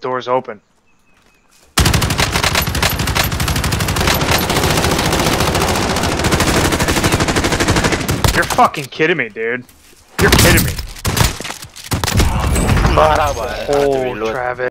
Door's open. You're fucking kidding me, dude. You're kidding me. Oh, Travis.